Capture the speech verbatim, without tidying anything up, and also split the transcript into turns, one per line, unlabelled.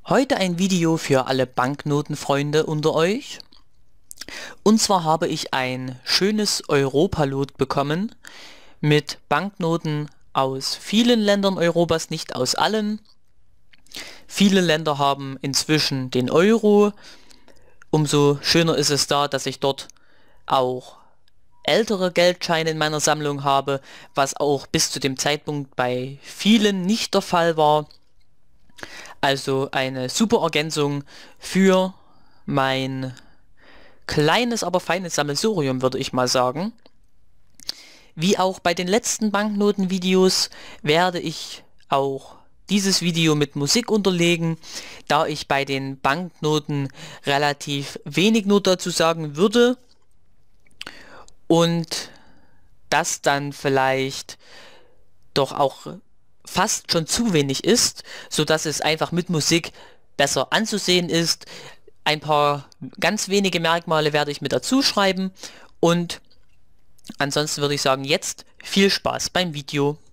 Heute ein Video für alle Banknotenfreunde unter euch. Und zwar habe ich ein schönes Europalot bekommen mit Banknoten aus vielen Ländern Europas, nicht aus allen. Viele Länder haben inzwischen den Euro. Umso schöner ist es da, dass ich dort auch ältere Geldscheine in meiner Sammlung habe, was auch bis zu dem Zeitpunkt bei vielen nicht der Fall war. Also eine super Ergänzung für mein kleines, aber feines Sammelsurium, würde ich mal sagen. Wie auch bei den letzten Banknoten-Videos werde ich auch dieses Video mit Musik unterlegen, da ich bei den Banknoten relativ wenig nur dazu sagen würde und das dann vielleicht doch auch fast schon zu wenig ist, so dass es einfach mit Musik besser anzusehen ist. Ein paar ganz wenige Merkmale werde ich mit dazu schreiben und ansonsten würde ich sagen, jetzt viel Spaß beim Video.